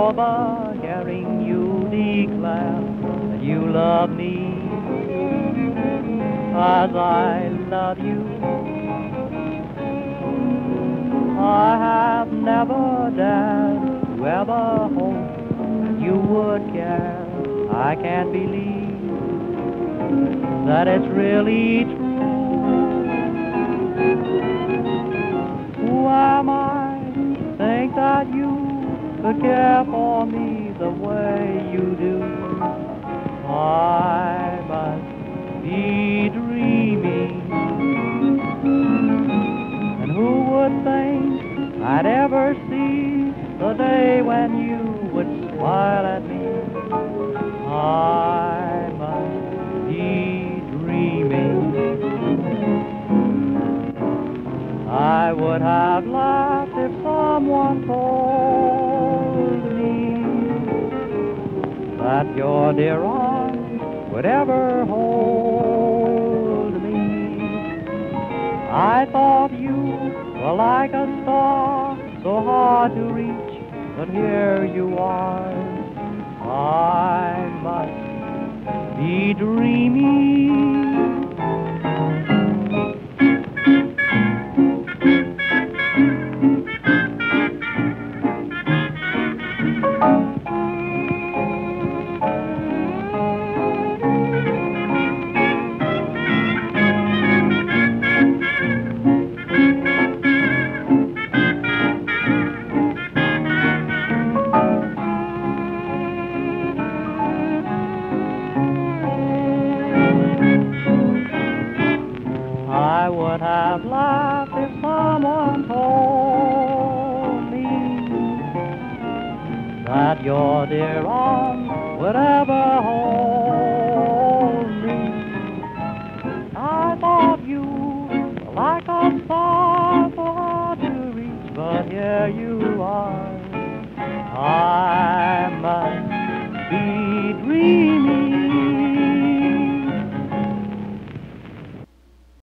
overhearing you declare that you love me as I love you. I have never dared to ever hope that you would care. I can't believe that it's really true. Who am I to think that you could care for me the way you do? I must be dreaming. And who would think I'd ever see the day when you would smile at me? I must be dreaming. I would have laughed if someone told me that your dear arms would ever hold me. I thought you were like a star, so hard to reach, but here you are. I must be dreaming. I would have laughed if someone told me that your dear arms would ever hold